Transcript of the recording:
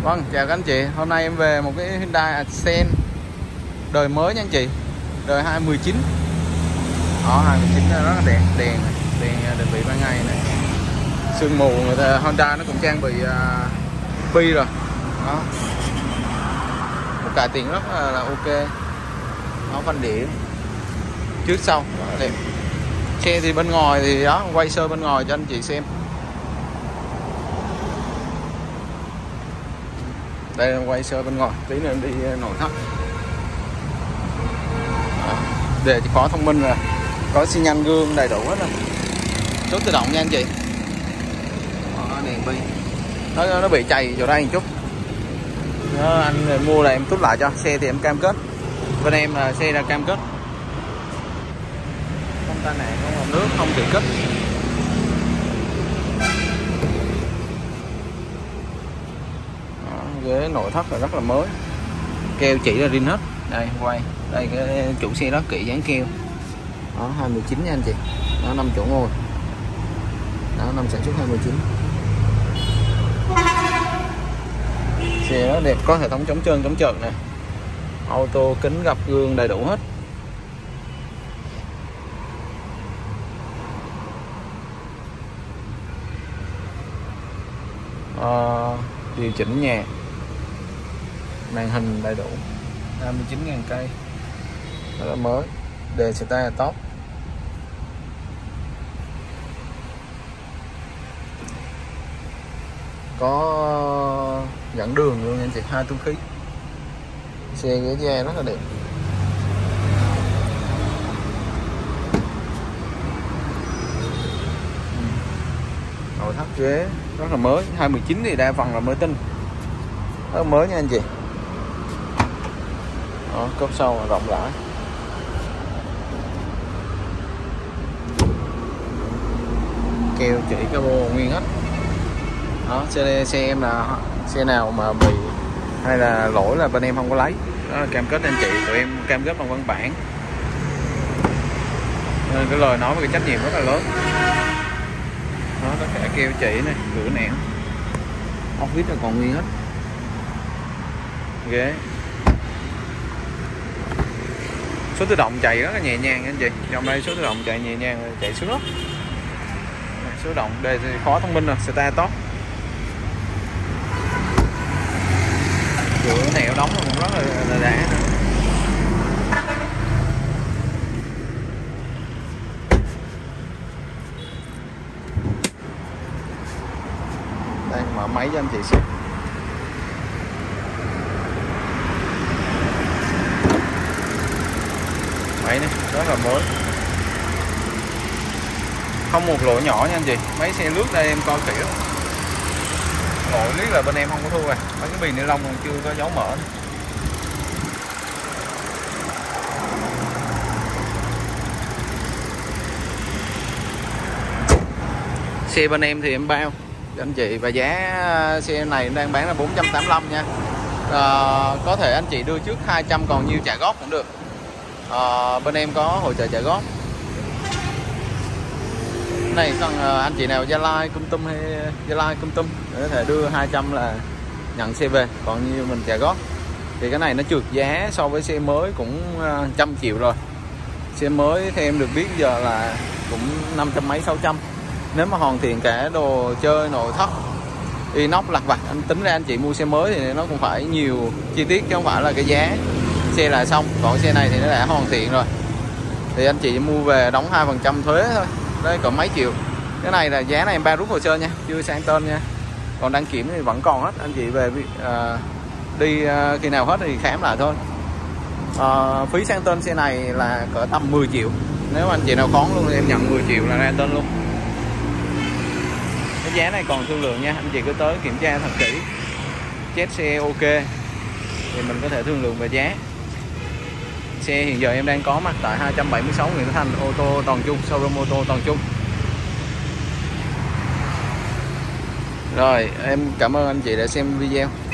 Vâng, chào các anh chị. Hôm nay em về một cái Hyundai Accent đời mới nha anh chị. Đời 2019. Đó, 2019 rất là đẹp, đèn định vị ban ngày này. Sương mù người ta Honda nó cũng trang bị bi rồi. Đó. Một cải tiến rất là ok. Nó phanh đĩa trước sau rất là đẹp. Xe thì bên ngoài thì đó, quay sơ bên ngoài cho anh chị xem. Đây là quay sơ bên ngoài, tí nữa em đi nội thất. Để khóa thông minh rồi, có xi nhan gương đầy đủ hết rồi. Số tự động nha anh chị. Đèn bi nó bị chày chỗ đây một chút. Đó, anh mua là em tút lại cho. Xe thì em cam kết, bên em là xe ra cam kết không tai nạn, không ngập nước, không bị kích. Ghế nội thất là rất là mới, keo chỉ là zin hết. Đây quay đây, cái chủ xe đó kỹ dán keo. Đó 2019 nha anh chị. Đó 5 chỗ ngồi. Đó năm sản xuất 2019. Xe đó đẹp, có hệ thống chống trơn chống trượt nè, auto kính gập gương đầy đủ hết. Điều chỉnh nhạc, màn hình đầy đủ. 29.000 cây, rất là mới. Đề start là top. Có dẫn đường luôn anh chị, 2 túi khí. Xe ghế da rất là đẹp. Nội thất ghế rất là mới, 2019 thì đa phần là mới tinh, rất là mới nha anh chị. Đó, cốp sau rộng rãi. Keo chỉ cabo nguyên hết. Đó, xe em là xe nào mà bị hay là lỗi là bên em không có lấy. Đó là cam kết anh chị, tụi em cam kết bằng văn bản. Nên cái lời nói với cái trách nhiệm rất là lớn. Đó, tất cả keo chỉ này, cửa nẻo, ốc vít là còn nguyên hết. Ghế. Số tự động chạy rất là nhẹ nhàng anh chị. Trong đây số tự động chạy nhẹ nhàng, chạy xuống đất. Số tự động đây thì khóa thông minh rồi, start top. Cửa nẻo đóng cũng rất là đã nữa. Đây mở máy cho anh chị xem. Máy này rất là mới, không một lỗ nhỏ nha anh chị. Mấy xe lướt đây em coi kỹ lắm. Lỗi lý là bên em không có thua rồi. Mấy cái bì ni lông còn chưa có dấu mở. Xe bên em thì em bao cho anh chị, và giá xe này đang bán là 485 nha. Có thể anh chị đưa trước 200, còn nhiêu trả góp cũng được. Bên em có hỗ trợ trả góp. Này còn anh chị nào Gia Lai, Kon Tum hay Gia Lai, Kon Tum có thể đưa 200 là nhận xe về, còn như mình trả góp. Thì cái này nó trượt giá so với xe mới cũng 100 triệu rồi. Xe mới theo em được biết giờ là cũng 500 mấy 600. Nếu mà hoàn thiện cả đồ chơi, nội thất, inox lặt vặt, anh tính ra anh chị mua xe mới thì nó cũng phải nhiều chi tiết, chứ không phải là cái giá xe là xong. Còn xe này thì nó đã hoàn thiện rồi, thì anh chị mua về đóng 2% thuế thôi. Đấy, còn mấy triệu. Cái này là giá này em bao rút hồ sơ nha, chưa sang tên nha. Còn đăng kiểm thì vẫn còn hết, anh chị về đi khi nào hết thì khám lại thôi. Phí sang tên xe này là cỡ tầm 10 triệu. Nếu anh chị nào khó luôn thì em nhận 10 triệu là ra tên luôn. Cái giá này còn thương lượng nha, anh chị cứ tới kiểm tra thật kỹ, chết xe ok thì mình có thể thương lượng về giá. Xe hiện giờ em đang có mặt tại 276 Nguyễn Tất Thành, ô tô Toàn Trung, showroom ô tô Toàn Trung. Rồi, em cảm ơn anh chị đã xem video.